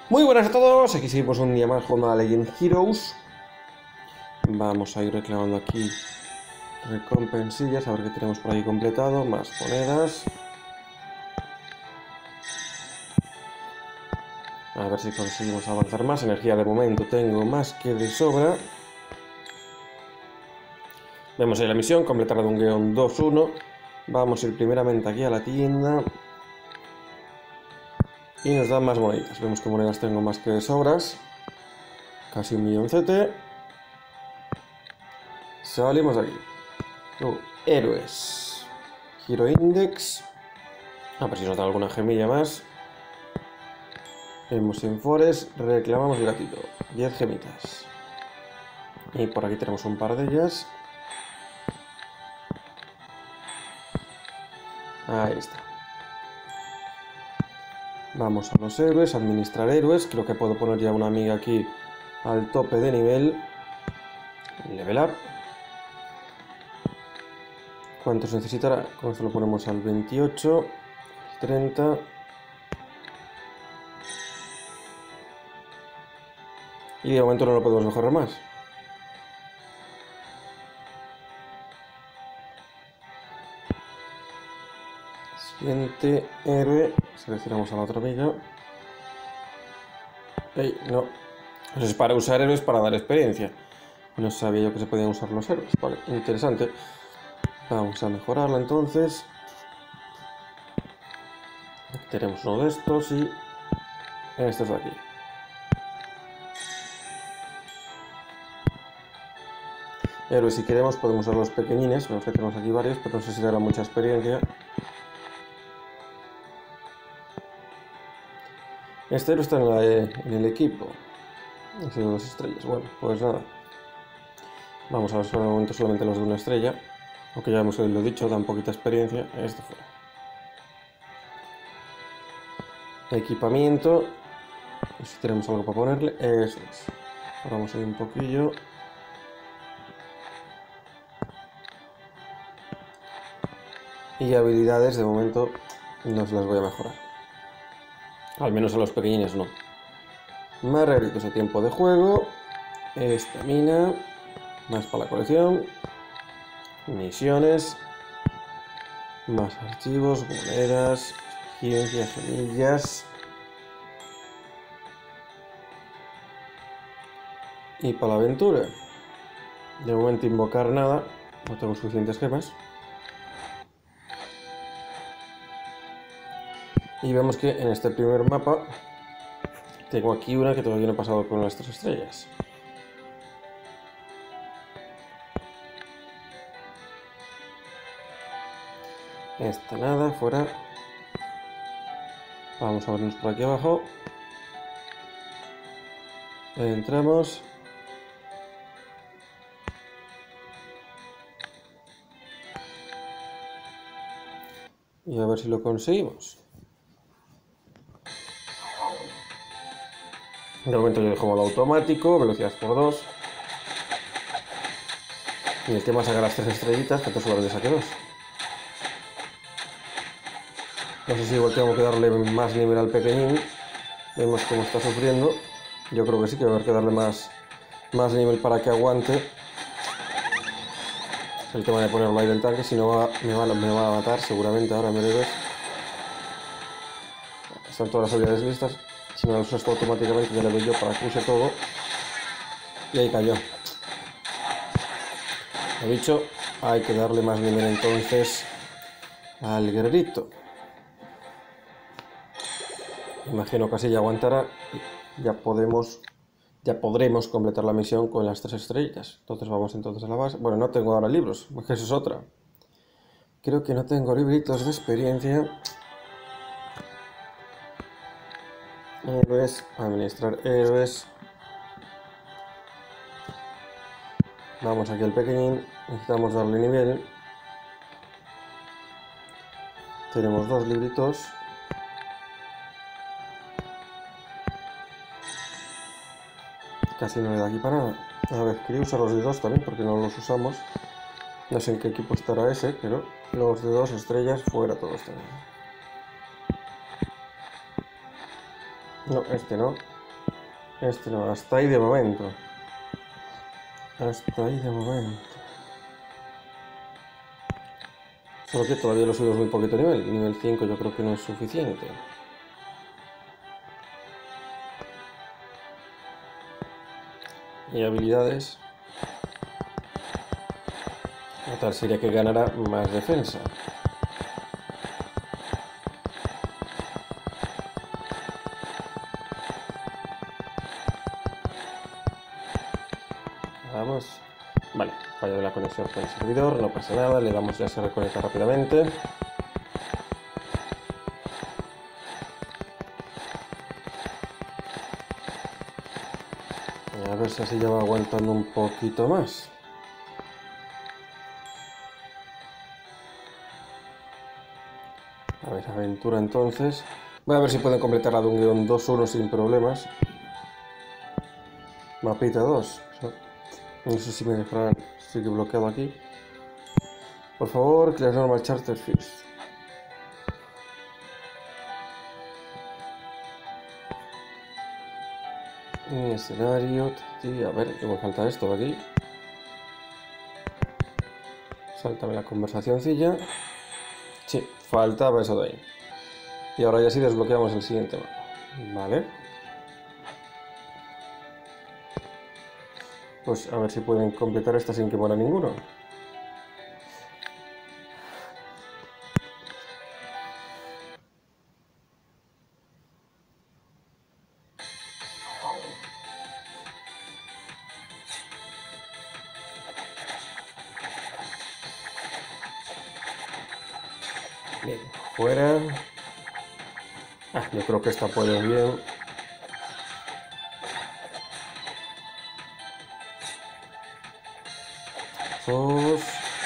Muy buenas a todos, aquí seguimos un día más jugando a Legend Heroes. Vamos a ir reclamando aquí recompensillas, a ver qué tenemos por ahí completado. Más monedas. A ver si conseguimos avanzar más. Energía de momento tengo más que de sobra. Vemos ahí la misión, completar de un guión 2-1. Vamos a ir primeramente aquí a la tienda. Y nos dan más moneditas. Vemos que monedas tengo más que de sobras. Casi un milloncete. Salimos de aquí. Héroes. Hero Index. A ver si nos da alguna gemilla más. Vemos en Forest, reclamamos el gatito. 10 gemitas. Y por aquí tenemos un par de ellas. Ahí está. Vamos a los héroes, administrar héroes. Creo que puedo poner ya una amiga aquí al tope de nivel. Level up. ¿Cuántos necesitará? Con esto lo ponemos al 28, 30. Y de momento no lo podemos mejorar más. Siguiente héroe. Seleccionamos a la otra amiga. ¡Ey! No. Eso es para usar héroes para dar experiencia. No sabía yo que se podían usar los héroes. Vale, interesante. Vamos a mejorarla entonces. Aquí tenemos uno de estos y estos de aquí. Héroes, si queremos podemos usar los pequeñines. Vemos que tenemos aquí varios, pero no sé si dará mucha experiencia. Este héroe está en el equipo. Ha sido 2 estrellas. Bueno, pues nada. Vamos a ver por el momento solamente los de una estrella. Aunque ya hemos lo dicho, dan poquita experiencia. Este fuera. Equipamiento. Si tenemos algo para ponerle. Eso es. Ahora vamos a ir un poquillo. Y habilidades de momento no se las voy a mejorar. Al menos a los pequeñines no. Más regalitos a tiempo de juego. Estamina. Más para la colección. Misiones. Más archivos, monedas, experiencia, gemillas. Y para la aventura. De momento invocar nada. No tengo suficientes gemas. Y vemos que en este primer mapa tengo aquí una que todavía no he pasado con las 3 estrellas. Esta nada, fuera. Vamos a vernos por aquí abajo. Entramos. Y a ver si lo conseguimos. De momento yo dejo modo automático, velocidad por 2. Y el tema es sacar las 3 estrellitas, que solamente saque 2. No sé si igual tengo que darle más nivel al pequeñín. Vemos cómo está sufriendo. Yo creo que sí, que va a haber que darle más nivel para que aguante. El tema de ponerlo ahí del tanque, si no me va a matar seguramente ahora me debes. Están todas las habilidades listas. Si no lo usas automáticamente ya le doy yo para que use todo. Y ahí cayó. He dicho, hay que darle más nivel entonces al guerrerito. Imagino que así ya aguantará. Ya podremos completar la misión con las 3 estrellitas. Entonces vamos entonces a la base. Bueno, no tengo ahora libros, porque eso es otra. Creo que no tengo libritos de experiencia. Héroes, administrar héroes. Vamos aquí al pequeñín. Necesitamos darle nivel. Tenemos 2 libritos. Casi no le da aquí para nada. A ver, quería usar los de 2 también porque no los usamos. No sé en qué equipo estará ese, pero los de 2 estrellas fuera todos también. No, este no. Este no, hasta ahí de momento. Hasta ahí de momento. Solo que todavía lo subimos muy poquito nivel. Nivel 5 yo creo que no es suficiente. Y habilidades. Tal sería que ganara más defensa. Vamos. Vale, fallo de la conexión con el servidor, no pasa nada, le damos ya se reconecta rápidamente. A ver si así ya va aguantando un poquito más. A ver, aventura entonces. Voy a ver si pueden completar la Dungeon 2-1 sin problemas. Mapita 2. No sé si me dejarán. Sigue bloqueado aquí. Por favor, Clash Normal Charter Feast. Escenario. Sí, a ver, que me falta esto de aquí. Sáltame la conversacioncilla. Sí, faltaba eso de ahí. Y ahora ya sí desbloqueamos el siguiente mapa. Vale. Pues a ver si pueden completar esta sin que muera ninguno. Bien, fuera. Yo creo que esta puede ir bien. Dos.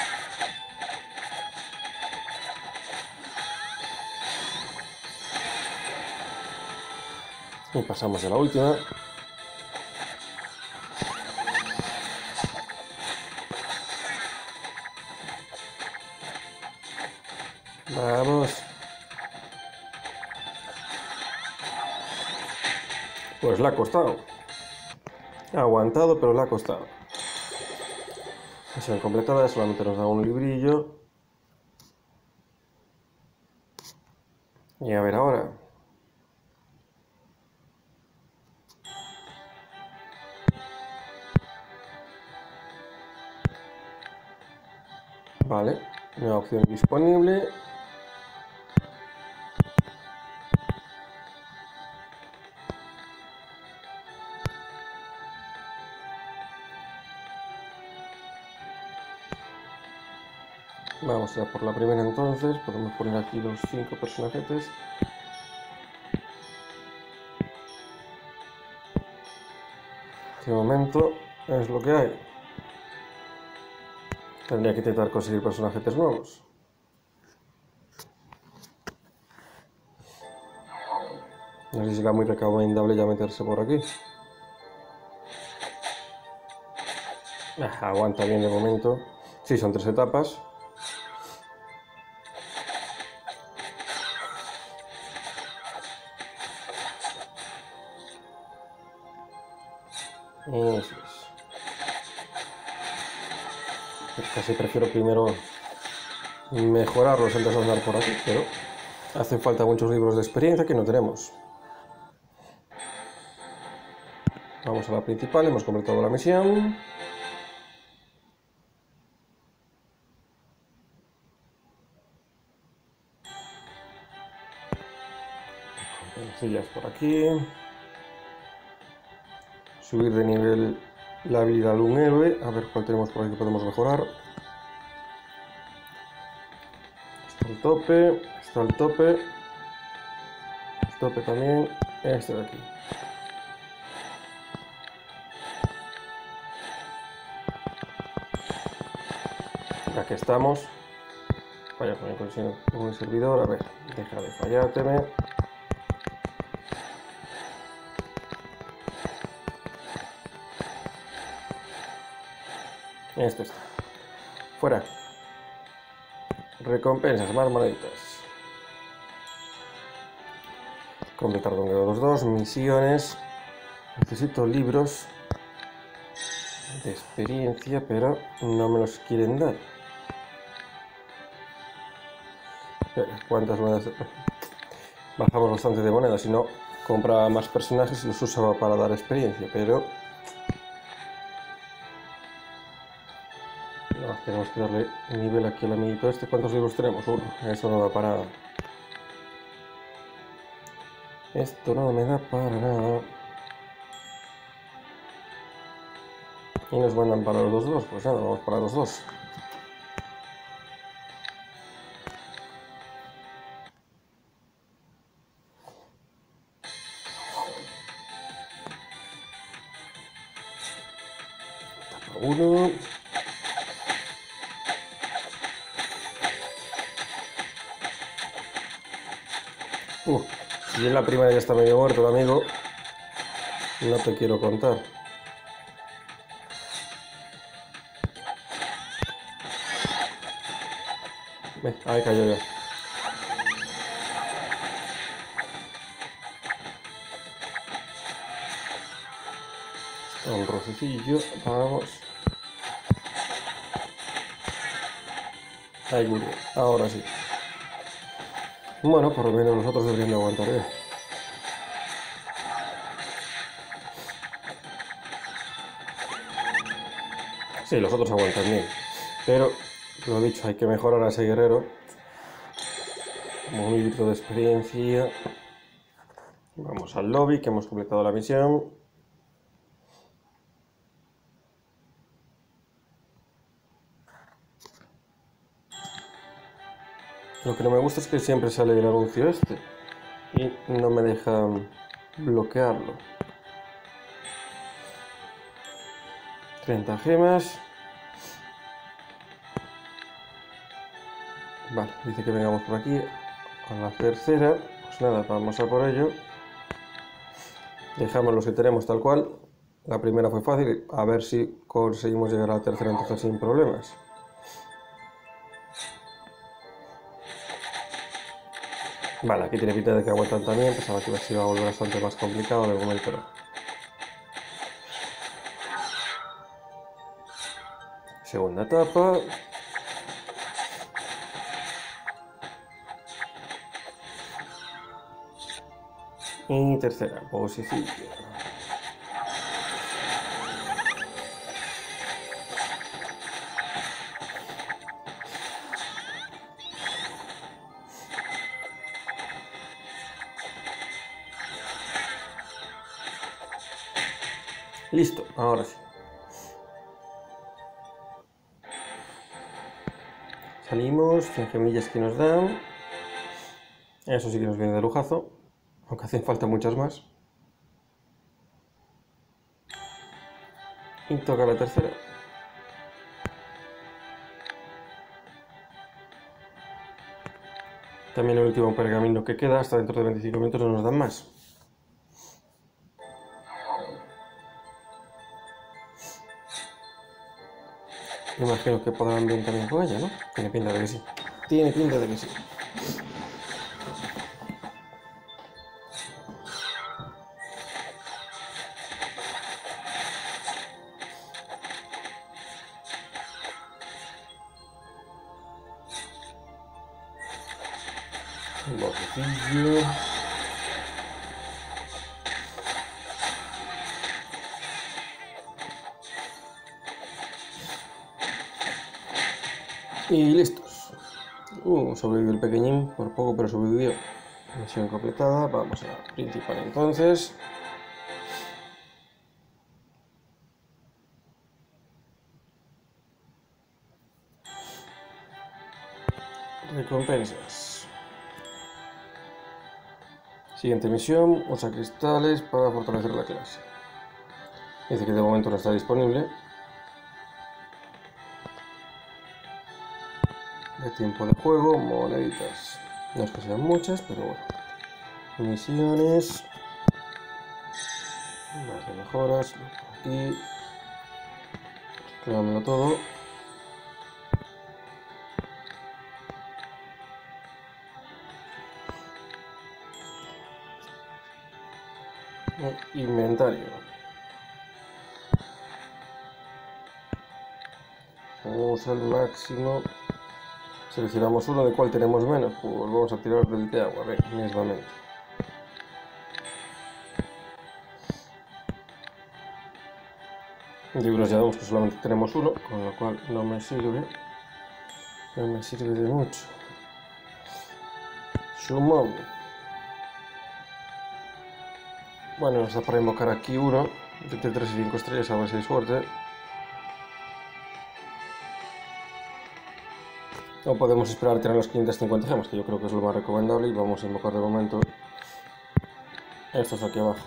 Y pasamos a la última. Vamos. Pues le ha costado. Ha aguantado, pero le ha costado. Misión completada, solamente nos da un librillo. Y a ver ahora. Vale, nueva opción disponible. Vamos a por la primera entonces. Podemos poner aquí los 5 personajes. De momento es lo que hay. Tendría que intentar conseguir personajes nuevos. No sé si será muy recomendable ya meterse por aquí. Aguanta bien de momento. Sí, son 3 etapas. Eso es. Casi prefiero primero mejorarlos antes de andar por aquí, pero hacen falta muchos libros de experiencia que no tenemos. Vamos a la principal, hemos completado la misión. Sillas por aquí. Subir de nivel la habilidad de un héroe. A ver cuál tenemos por aquí que podemos mejorar. Está el tope. Está el tope. El tope también. Este de aquí. Ya que estamos. Vaya con conexión con el servidor. A ver, deja de fallárteme. Esto está. Fuera. Recompensas, más moneditas. Completar Dungeon 2, misiones. Necesito libros de experiencia, pero no me los quieren dar. ¿Cuántas monedas? Bajamos bastante de monedas, si no compraba más personajes y los usaba para dar experiencia, pero no, tenemos que darle nivel aquí al amiguito este. ¿Cuántos libros tenemos? Uno, eso no da para nada. Esto no me da para nada. Y nos mandan para los dos, pues nada, vamos para los dos. Uno. Y en la primera ya está medio muerto el amigo. No te quiero contar. Ahí cayó ya. Un rocecillo, vamos. Ahí murió, ahora sí. Bueno, por lo menos nosotros deberíamos de aguantar bien. Sí, los otros aguantan bien. Pero, lo dicho, hay que mejorar a ese guerrero. Un libro de experiencia. Vamos al lobby, que hemos completado la misión. Lo que no me gusta es que siempre sale el anuncio este. Y no me deja bloquearlo. 30 gemas. Vale, dice que vengamos por aquí a la tercera. Pues nada, vamos a por ello. Dejamos los que tenemos tal cual. La primera fue fácil, a ver si conseguimos llegar a la tercera entonces sin problemas. Vale, aquí tiene pinta de que aguantan también. Pensaba que se iba a volver bastante más complicado de momento, no. Segunda etapa. Y tercera posición. Listo, ahora sí. Salimos, 100 gemillas que nos dan. Eso sí que nos viene de lujazo, aunque hacen falta muchas más. Y toca la tercera. También el último pergamino que queda, hasta dentro de 25 minutos no nos dan más. Imagino que podrán bien también con ella, ¿no? Tiene pinta de que sí. Tiene pinta de que sí. Un botecillo. Y listos. Sobrevivió el pequeñín, por poco pero sobrevivió. Misión completada, vamos a la principal entonces. Recompensas. Siguiente misión, usa cristales para fortalecer la clase. Dice que de momento no está disponible. De tiempo de juego, moneditas. No es que sean muchas, pero bueno. Misiones. Más de mejoras. Aquí. Reclámelo todo. Inventario. Vamos al máximo. Seleccionamos uno, ¿de cuál tenemos menos? Pues vamos a tirar del de agua, venga, mismamente. Libros ya vemos que solamente tenemos uno, con lo cual no me sirve de mucho. Summon. Bueno, nos da para invocar aquí uno, entre 3 y 5 estrellas, a ver si hay suerte. O podemos esperar a tener las 550 gemas, que yo creo que es lo más recomendable, y vamos a invocar de momento estos aquí abajo.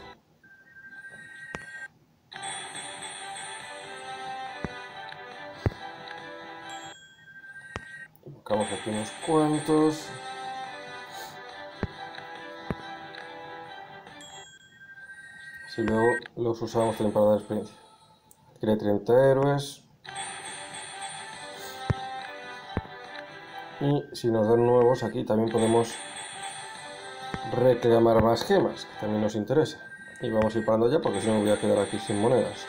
Invocamos aquí unos cuantos. Si luego los usamos también para dar experiencia. Adquiere 30 héroes. Y si nos dan nuevos, aquí también podemos reclamar más gemas, que también nos interesa. Y vamos a ir parando ya porque si no me voy a quedar aquí sin monedas.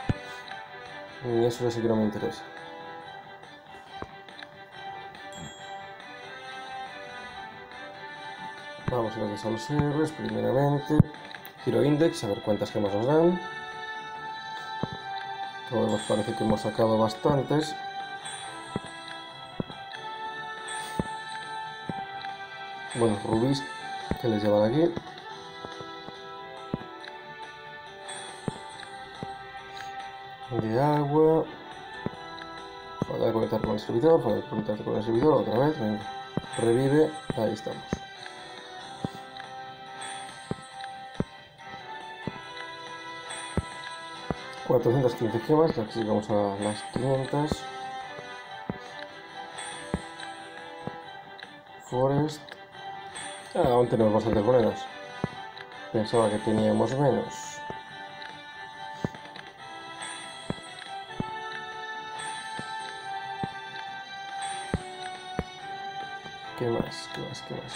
Y eso ya sí que no me interesa. Vamos a ver a los héroes, primeramente. Hero Index, a ver cuántas gemas nos dan. Como vemos parece que hemos sacado bastantes. Bueno, rubíes que les llevan aquí. De agua. Falta de conectar con el servidor, falta de conectarte con el servidor otra vez. Venga. Revive, ahí estamos. $415 gemas, ya que llegamos a las 500. Forest. Aún tenemos bastantes monedas. Pensaba que teníamos menos. ¿Qué más? ¿Qué más? ¿Qué más?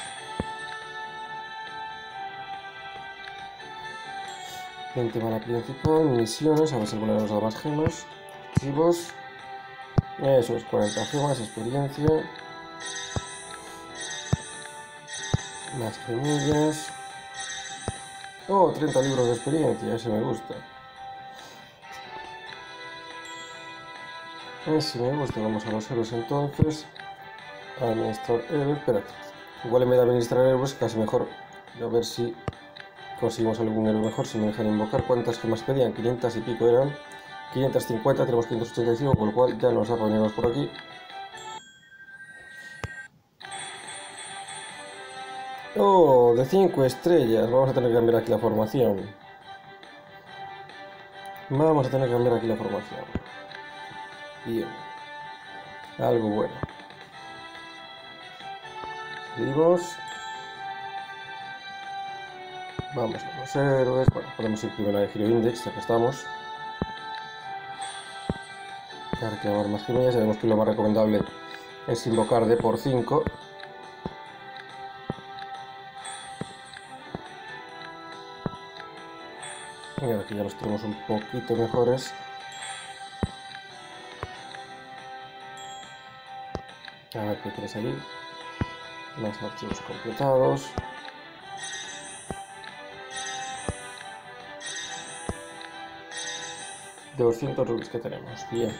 En tema la principal, misiones, a ver si alguna nos da más gemas. Archivos. Eso es, 40 gemas, experiencia. Más gemillas. Oh, 30 libros de experiencia, ese me gusta. Ese me gusta, vamos a los héroes entonces. Administrar héroes, espérate. Igual en vez de administrar héroes, casi mejor. A ver si conseguimos algún héroe mejor, si me dejan invocar. ¿Cuántas gemas pedían? 500 y pico eran. 550, tenemos 585, con lo cual ya nos da para venirnos por aquí. Oh, de 5 estrellas. Vamos a tener que cambiar aquí la formación. Vamos a tener que cambiar aquí la formación. Bien. Algo bueno. Salimos. Vamos a los héroes. Bueno, podemos ir primero a Hero Index, ya que estamos. Para reclamar más gemillas. Ya vemos que lo más recomendable es invocar de por 5. Y aquí ya los tenemos un poquito mejores. A ver qué tienes aquí. Más archivos completados. De 200 rubíes que tenemos. Bien.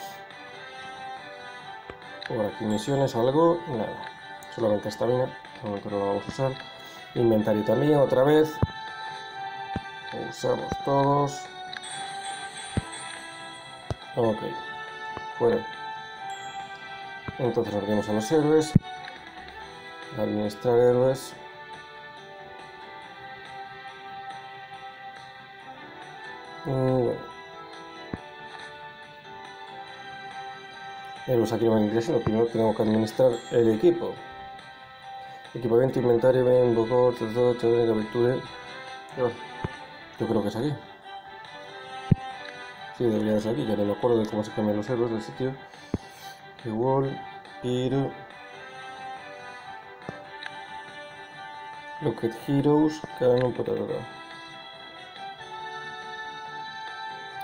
Por aquí misiones, algo, nada. Solamente estamina. De momento no lo vamos a usar. Inventario también, otra vez. Usamos todos. Ok. Fuera. Entonces abrimos a los héroes. Administrar héroes. Bueno. Héroes aquí no van ingresando. Primero tenemos que administrar el equipo. Equipamiento, inventario, ven, invocor, todo, capture. Yo creo que es aquí. Sí, debería de ser aquí. Ya no me acuerdo de cómo se cambian los héroes del sitio. The Wall, Hero. Look at Heroes, Canon, patata.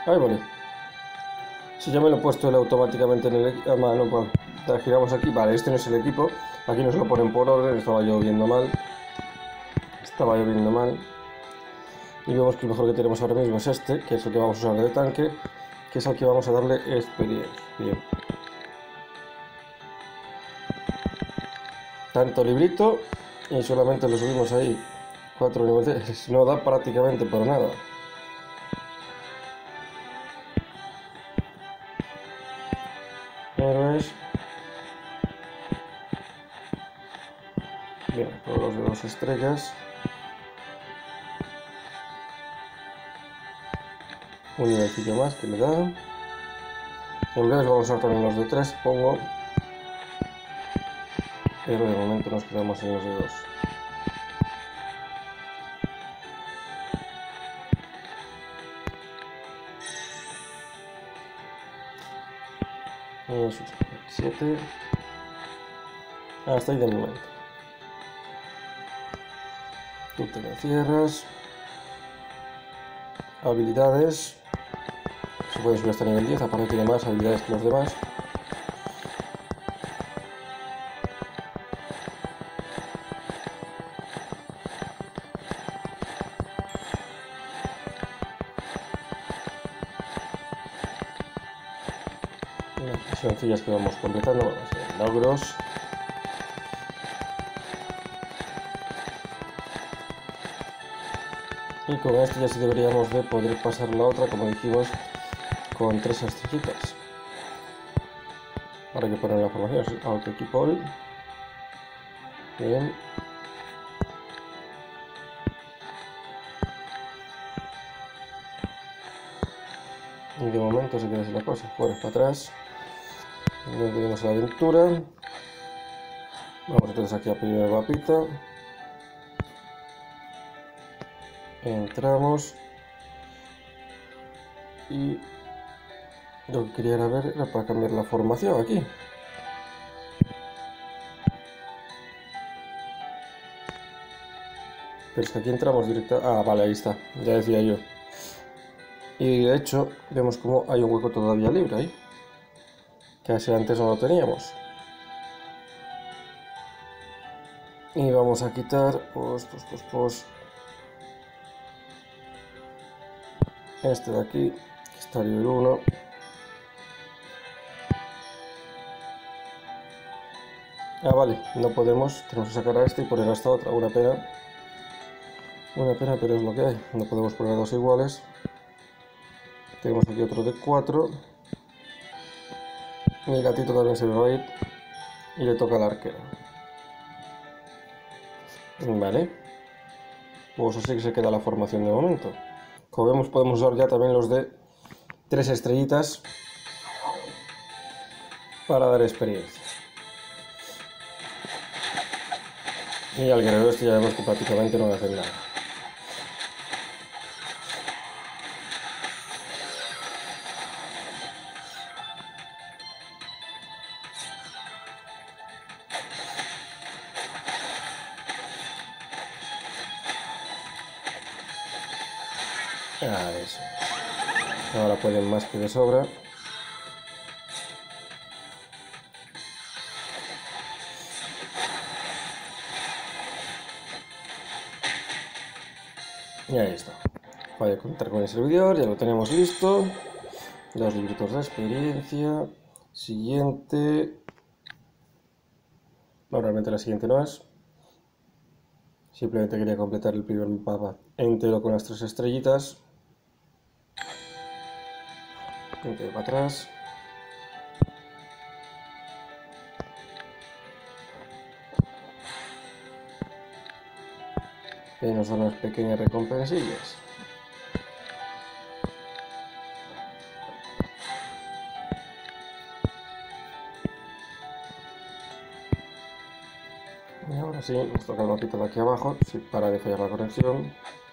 Ahí vale. Si ya me lo he puesto él automáticamente en el equipo. Ah, no, vale. La giramos aquí. Vale, este no es el equipo. Aquí nos lo ponen por orden. Estaba lloviendo mal. Y vemos que el mejor que tenemos ahora mismo es este, que es el que vamos a usar de tanque, que es al que vamos a darle experiencia. Bien. Tanto librito y solamente lo subimos ahí 4 niveles. No da prácticamente para nada. Héroes. Bien, todos los de 2 estrellas. Un nivelcillo más que le da. En breve vamos a usar también los de 3, supongo. Pero de momento nos quedamos en los de 2. Eso es 7. Hasta ahí de momento. Tú te me cierras. Habilidades. Se puede subir hasta nivel 10, aparte tiene más habilidades que los demás. Las sencillas que vamos completando, vamos a hacer logros. Y con esto ya sí deberíamos de poder pasar la otra, como dijimos, con 3 estrellitas. Ahora hay que poner la formación, auto equipo all. Bien. Y de momento se queda así la cosa, fuera para atrás. Nos venimos a la aventura. Vamos entonces aquí a pedir el mapita. Entramos. Y lo que quería ver era para cambiar la formación aquí. Pero es que aquí entramos directo. Ah, vale, ahí está. Ya decía yo. Y de hecho, vemos como hay un hueco todavía libre ahí. Que así antes no lo teníamos. Y vamos a quitar, este de aquí, que está nivel 1. Ah, vale, no podemos, tenemos que sacar a este y poner a esta otra, una pena. Una pena, pero es lo que hay, no podemos poner dos iguales. Tenemos aquí otro de 4. Mi gatito también se me va a ir. Y le toca al arquero. Vale. Pues así que se queda la formación de momento. Como vemos podemos usar ya también los de 3 estrellitas para dar experiencia. Y al guerrero este ya vemos que prácticamente no va a hacer nada. Ah, eso. Ahora pueden más que de sobra. Y ahí está. Voy a conectar con el servidor, ya lo tenemos listo. 2 libritos de experiencia. Siguiente. No, realmente la siguiente no es. Simplemente quería completar el primer mapa entero con las 3 estrellitas. Entero para atrás. Y nos dan unas pequeñas recompensillas. Y ahora sí, nos toca el mapita de aquí abajo, si para de fallar la conexión.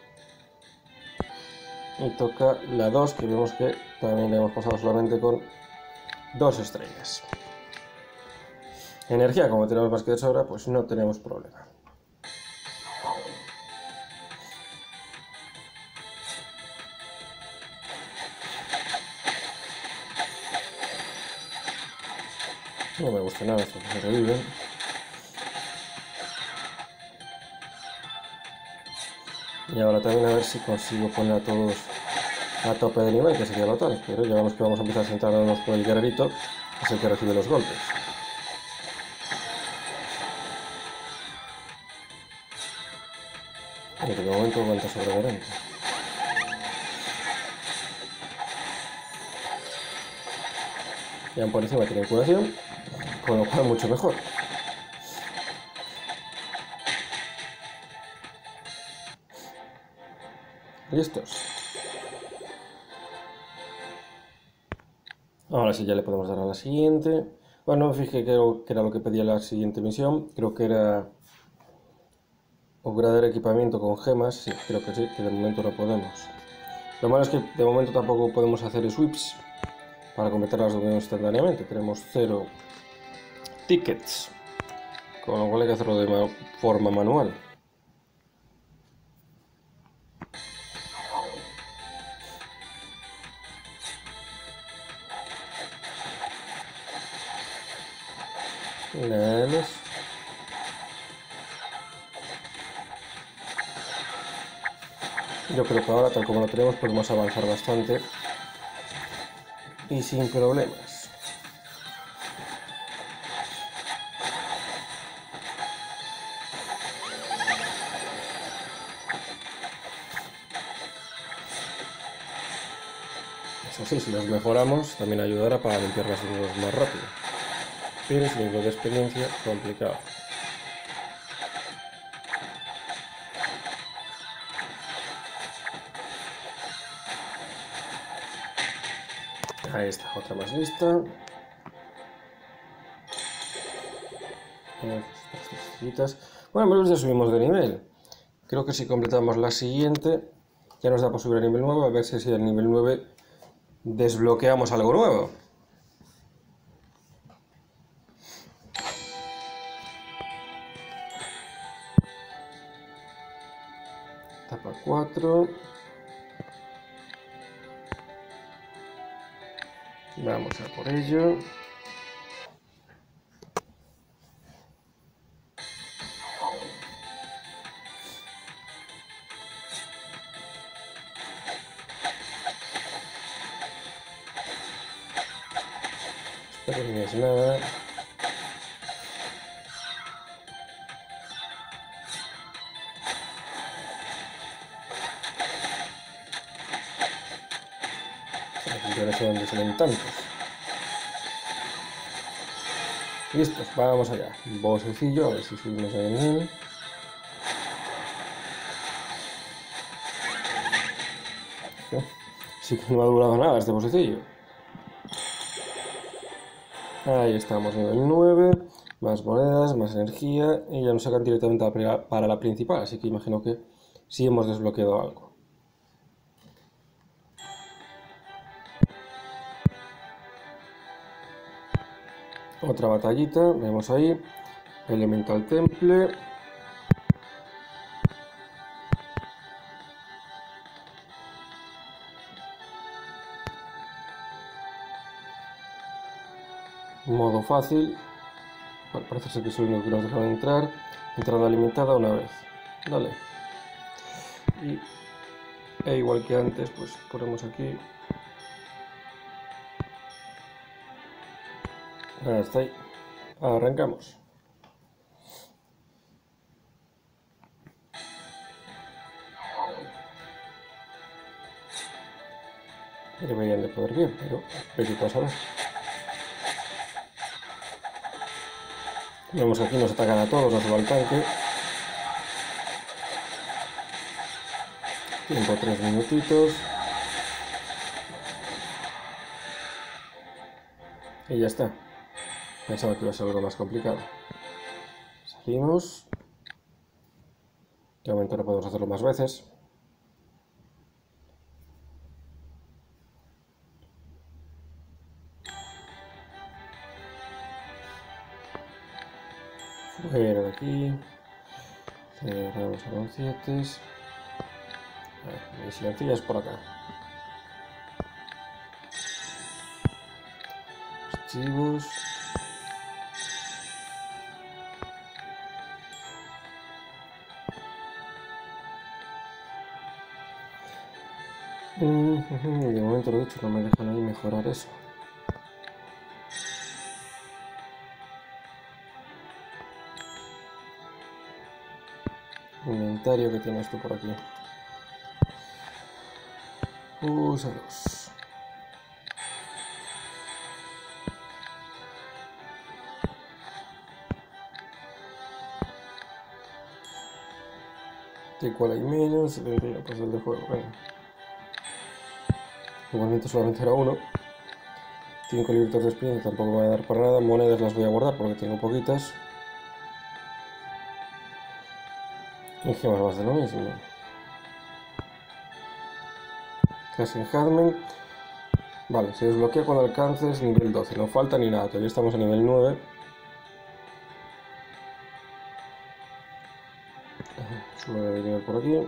Y toca la 2, que vemos que también la hemos pasado solamente con 2 estrellas. Energía, como tenemos más que de sobra, pues no tenemos problema. No me gusta nada esto que se reviven. Y ahora también a ver si consigo poner a todos a tope de nivel, que sería lo tal. Pero ya vemos que vamos a empezar a centrarnos por el guerrerito, que es el que recibe los golpes. Aunque de momento aguanta sobre 40. Ya por encima tiene curación, con lo cual mucho mejor. Listos. Ahora sí ya le podemos dar a la siguiente. Bueno, no me fijé que era lo que pedía la siguiente misión. Creo que era upgradear equipamiento con gemas. Sí, creo que sí, que de momento no podemos. Lo malo es que de momento tampoco podemos hacer sweeps para completar las dominaciones instantáneamente. Tenemos 0 tickets, con lo cual hay que hacerlo de forma manual. Vale. Yo creo que ahora, tal como lo tenemos, podemos avanzar bastante y sin problemas. Eso sí, si los mejoramos, también ayudará para limpiar las dudas más rápido. Pero sin algo de experiencia, complicado. Ahí está, otra más lista. Bueno, menos ya subimos de nivel. Creo que si completamos la siguiente, ya nos da para subir a nivel 9, a ver si al nivel 9 desbloqueamos algo nuevo. Etapa 4. Vamos a por ello. Espero que no es nada. Yo no sé dónde salen tantos. Listos, vamos allá. Bosecillo, a ver si subimos de nivel. Sí que no ha durado nada este bosecillo. Ahí estamos, nivel 9. Más monedas, más energía. Y ya nos sacan directamente para la principal. Así que imagino que sí hemos desbloqueado algo. Otra batallita, vemos ahí. Elemental Temple. Modo fácil. Bueno, parece ser que es el único que nos dejan entrar. Entrada limitada una vez. Dale. E igual que antes, pues ponemos aquí. Hasta ahí. Arrancamos. Deberían de poder bien, pero vete a saber. Vemos que aquí nos atacan a todos, nos va el tanque. Tiempo 3 minutitos. Y ya está. Pensaba que iba a ser algo más complicado. Salimos. De momento no podemos hacerlo más veces. Fuera de aquí. Cerramos anuncietes. Mis silencillas por acá. Archivos. De momento lo he dicho, no me dejan ahí mejorar eso. Inventario que tienes tú por aquí. Úsalos. ¿De cuál hay menos? 71, pues el de juego, venga. Igualmente solamente era uno. 5 libritos de experiencia tampoco me voy a dar para nada. Monedas las voy a guardar porque tengo poquitas. Y gemas más de lo mismo. Clase Enhancement. Vale, se desbloquea cuando alcances nivel 12. No falta ni nada, todavía estamos a nivel 9. Sube de nivel por aquí.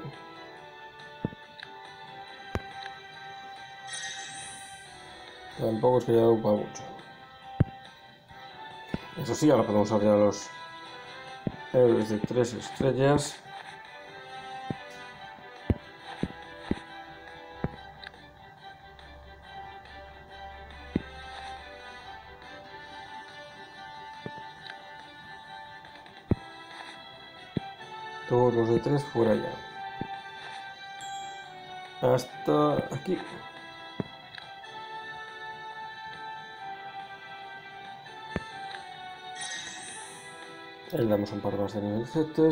Tampoco es que haya ocupado mucho. Eso sí, ahora podemos abrir a los héroes de 3 estrellas. Todos los de 3 fuera ya. Hasta aquí. Le damos un par más de nivel 7.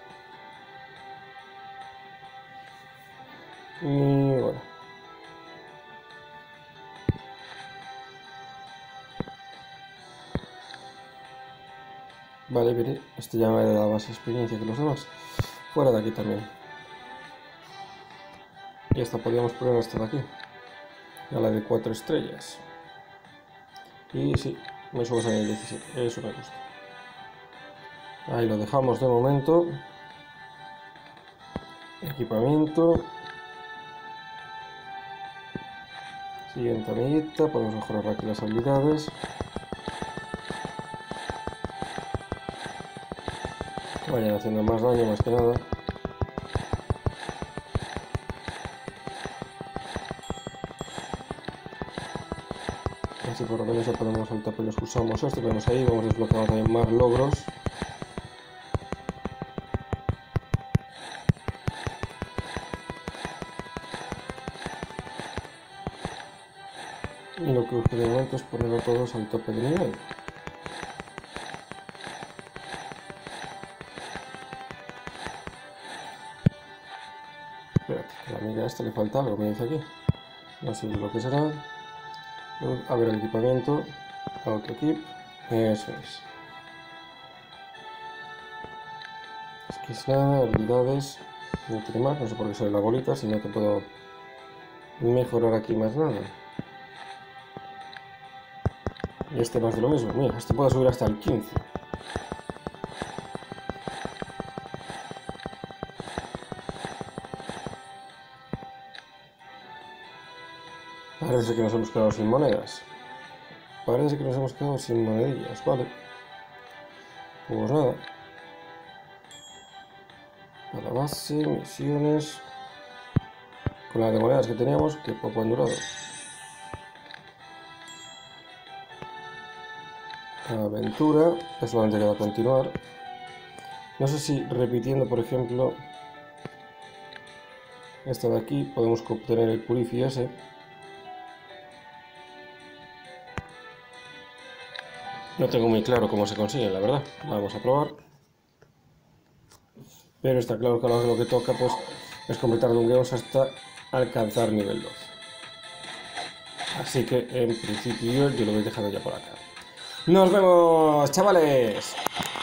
Y bueno. Vale, veré. Este ya me ha dado más experiencia que los demás. Fuera de aquí también. Y esta podríamos poner hasta de aquí. A la de 4 estrellas. Y sí, me subes a nivel 17. Eso me gusta. Ahí lo dejamos de momento. Equipamiento. Siguiente amiguita. Podemos mejorar aquí las habilidades. Que vayan haciendo más daño más que nada. Así por lo menos ya podemos saltar pelos que usamos esto. Vemos ahí, vamos desbloqueando también más logros. Y lo que urge de momento es poner a todos al tope de nivel. Espérate, que a la amiga esta le falta algo, me dice aquí. No sé lo que será. A ver el equipamiento. Auto equip. Eso es. Es que es nada, habilidades. No tiene más, no sé por qué sale la bolita, si no te puedo mejorar aquí más nada. Y este más de lo mismo. Mira, este puede subir hasta el 15. Parece que nos hemos quedado sin monedas. Parece que nos hemos quedado sin monedillas, vale. Pues nada. A la base, misiones. Con las de monedas que teníamos, que poco han durado. Aventura, que solamente queda continuar. No sé si repitiendo, por ejemplo, esta de aquí, podemos obtener el Purify ese. No tengo muy claro cómo se consigue, la verdad. Vamos a probar. Pero está claro que ahora lo que toca pues, es completar dungeons hasta alcanzar nivel 12. Así que en principio yo lo voy dejando ya por acá. ¡Nos vemos, chavales!